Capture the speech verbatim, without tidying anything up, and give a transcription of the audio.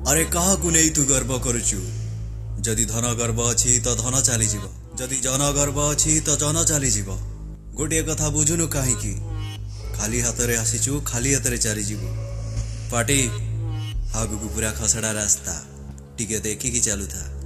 अरे कहा को नहीं तू गर्व करुचु जदि धन गर्व अछि तो धन चली जीव जदि जन गर्व अछि तो जन चली जीव गोटे कथा बुझुनु काहीकि खाली हाथ रे आसीचु खाली हाथ रे चली जीव पाटी आगु पूरा खसड़ा रास्ता टिके देखिकी चलू था।